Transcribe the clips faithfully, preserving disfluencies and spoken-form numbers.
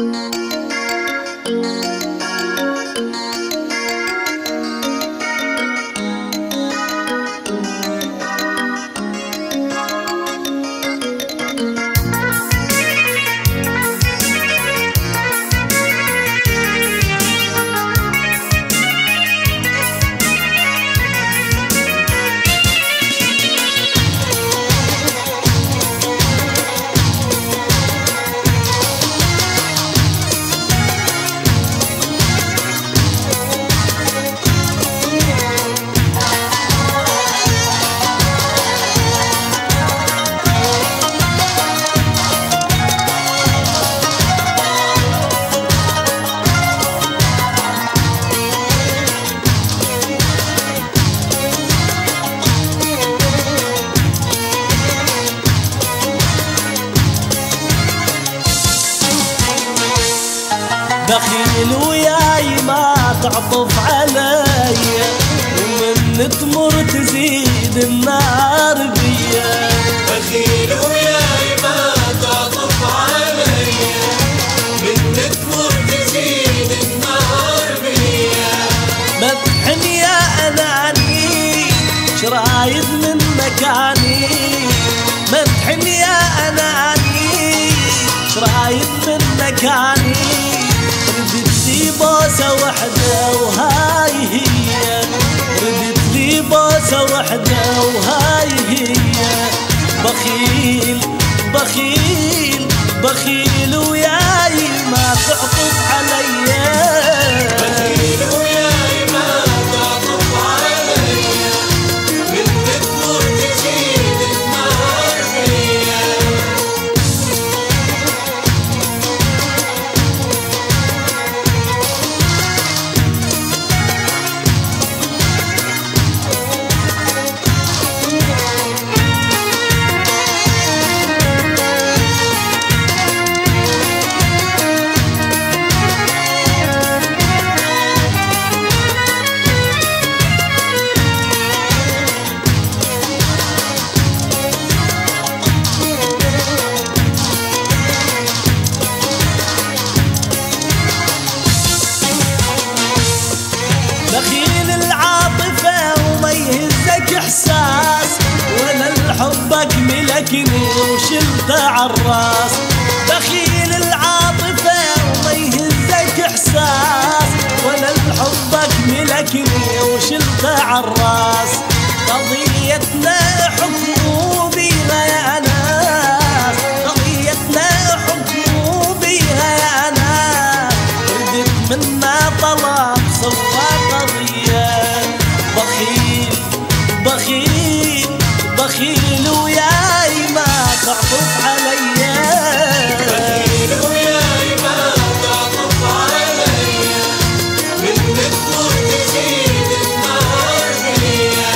بخيل وياي ما تعطف علي، ومن تمر تزيد النار بيا. بخيل وياي ما تعطف علي، من تمر تزيد النار بيا. مدحن يا اناني شرايد من مكاني، مدحن يا اناني شرايد من مكاني. ردت لي بوسة وحدة وهاي هي، ردت لي بوسة وحدة وهاي هي. بخيل بخيل بخيل وياي ما تعطف علي، بخيل وياي ما تعطف علي، من تكبر تزيد النار فيا. بخيل العاطفة وما يهزك إحساس، وأنا لحبك ملكني وشلته عالراس. بخيل العاطفة وما يهزك إحساس، وأنا لحبك ملكني وشلته عالراس. قضيتنا حكم بيها يا ناس، قضيتنا حكم بيها يا ناس. ردت منا طلب سوى قضية. بخيل بخيل بخيل وياي ما تعطف علي، بخيل وياي ما تعطف علي، من تكبر تزيد النار فيا.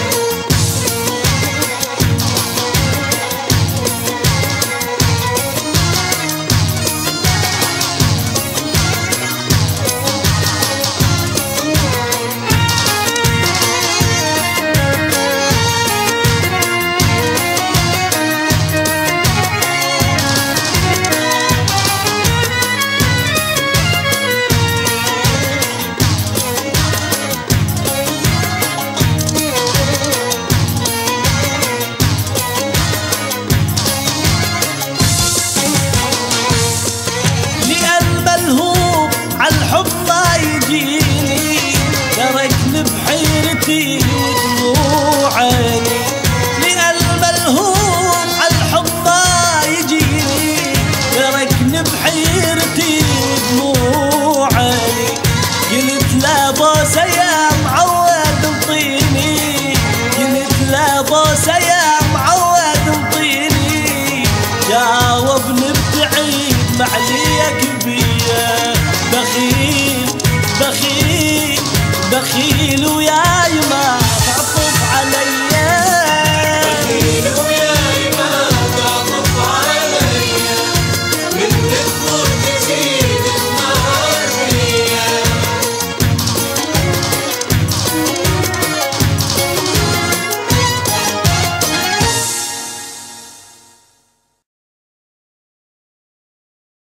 بحيرتي ودموع عيني، لقلب الهوم عالحب ما يجيني. تركني بحيرتي ودموع عيني، قلت لا بوسة يا معود انطيني، قلت لا بوسة يا معود انطيني. جاوبني بتعيد معليك بيا. بخيل بخيل بخيل ويا